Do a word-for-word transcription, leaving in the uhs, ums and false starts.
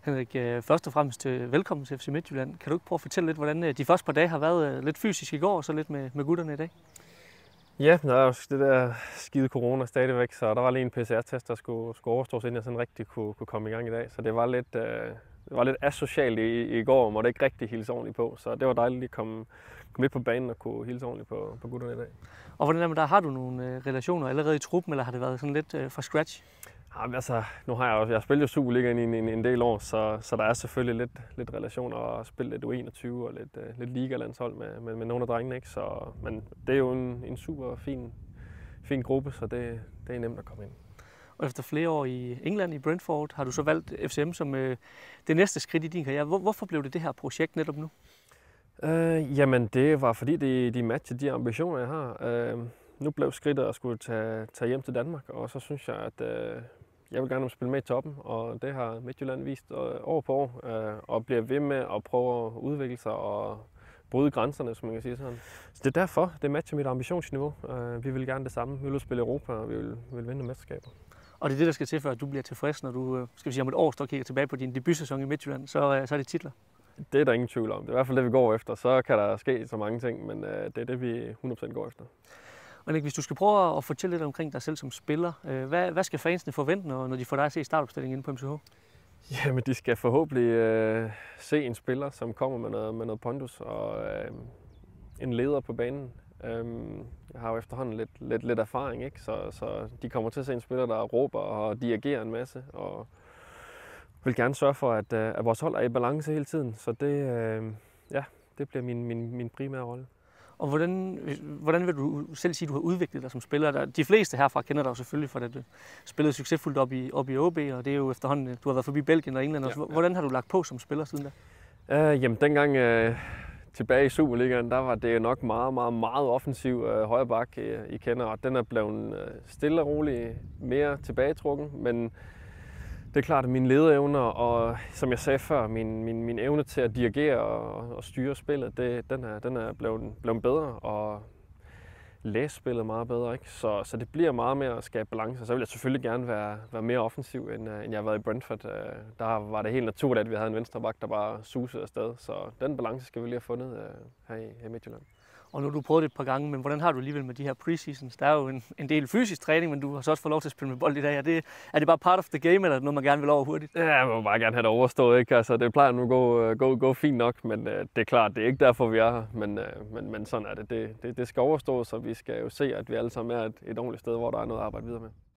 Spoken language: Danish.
Henrik, øh, først og fremmest øh, velkommen til F C Midtjylland. Kan du ikke prøve at fortælle lidt, hvordan øh, de første par dage har været? Øh, lidt fysisk i går, og så lidt med, med gutterne i dag? Ja, der er jo det der skide corona stadigvæk, så der var lige en P C R-test, der skulle, skulle overstås, inden jeg sådan rigtig kunne, kunne komme i gang i dag. Så det var lidt, øh, det var lidt asocialt i, i går, og måtte ikke rigtig hilse ordentligt på. Så det var dejligt at komme, komme lidt på banen og kunne hilse ordentligt på, på gutterne i dag. Og hvordan er det, der har du nogle øh, relationer allerede i truppen, eller har det været sådan lidt øh, fra scratch? Jamen, altså, nu har jeg jo, jeg spillet jo Superligaen i en, en, en del år, så, så der er selvfølgelig lidt, lidt relationer og spillet lidt U enogtyve og lidt, uh, lidt ligalandshold med, med, med nogle af drengene, ikke? Så, men det er jo en, en super fin, fin gruppe, så det, det er nemt at komme ind. Og efter flere år i England, i Brentford, har du så valgt F C M som øh, det næste skridt i din karriere. Hvor, hvorfor blev det det her projekt netop nu? Uh, jamen, det var fordi, de, de matchede de ambitioner, jeg har. Uh, nu blev skridtet at skulle tage, tage hjem til Danmark, og så synes jeg, at uh, jeg vil gerne spille med i toppen, og det har Midtjylland vist år på år, og bliver ved med at prøve at udvikle sig og bryde grænserne, som man kan sige sådan. Så det er derfor, det matcher mit ambitionsniveau. Vi vil gerne det samme. Vi vil spille Europa, og vi vil, vi vil vinde mesterskaber. Og det er det, der skal til, for at du bliver tilfreds, når du skal vi sige, om et år står og kigger tilbage på din debutsæson i Midtjylland, så, så er det titler? Det er der ingen tvivl om. Det er i hvert fald det, vi går efter. Så kan der ske så mange ting, men det er det, vi hundrede procent går efter. Men hvis du skal prøve at fortælle lidt omkring dig selv som spiller, hvad, hvad skal fansene forvente, når de får dig at se startopstillingen inde på M C H? Jamen, de skal forhåbentlig øh, se en spiller, som kommer med noget, med noget pondus og øh, en leder på banen. Øhm, jeg har jo efterhånden lidt, lidt, lidt erfaring, ikke? Så, så de kommer til at se en spiller, der råber og dirigerer en masse, og vil gerne sørge for, at, at vores hold er i balance hele tiden. Så det, øh, ja, det bliver min, min, min primære rolle. Og hvordan, hvordan vil du selv sige, at du har udviklet dig som spiller? De fleste herfra kender dig jo selvfølgelig for, at du spillede succesfuldt op i, op i O B, og det er jo efterhånden, du har været forbi Belgien og England. Ja, ja. Hvordan har du lagt på som spiller siden da? Uh, jamen, dengang uh, tilbage i Superligaen, der var det nok meget, meget, meget offensiv uh, højre bak, I, I kender, og den er blevet uh, stille og rolig mere tilbagetrukken, men det er klart, at mine lederevner og, som jeg sagde før, min, min, min evne til at dirigere og, og styre spillet, det, den er, den er blevet, blevet bedre, og læse spillet meget bedre, ikke? Så, så det bliver meget mere at skabe balance. Så vil jeg selvfølgelig gerne være, være mere offensiv, end, end jeg har været i Brentford. Der var det helt naturligt, at vi havde en venstreback, der bare susede afsted. Så den balance skal vi lige have fundet her i, her i Midtjylland. Og nu har du prøvet det et par gange, men hvordan har du alligevel med de her preseasons? Der er jo en, en del fysisk træning, men du har så også fået lov til at spille med bold i dag. Er det, er det bare part of the game, eller er det noget, man gerne vil over hurtigt? Ja, jeg må bare gerne have det overstået, ikke? Altså, det plejer nu at gå, gå, gå fint nok, men uh, det er klart, det er ikke derfor, vi er her. Men, uh, men, men sådan er det. Det, det. det skal overstås, så vi skal jo se, at vi alle sammen er et, et ordentligt sted, hvor der er noget at arbejde videre med.